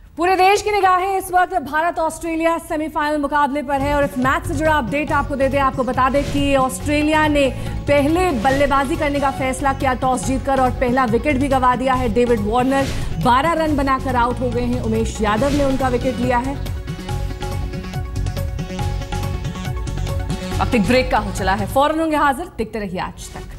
पूरे देश की निगाहें इस वक्त भारत ऑस्ट्रेलिया सेमीफाइनल मुकाबले पर है और इस मैच से जुड़ा अपडेट आपको दे दें। आपको बता दें कि ऑस्ट्रेलिया ने पहले बल्लेबाजी करने का फैसला किया टॉस जीतकर और पहला विकेट भी गंवा दिया है। डेविड वार्नर 12 रन बनाकर आउट हो गए हैं। उमेश यादव ने उनका विकेट लिया है। अब तक ब्रेक का हो चला है, फौरन होंगे हाजिर। देखते रहिए आज तक।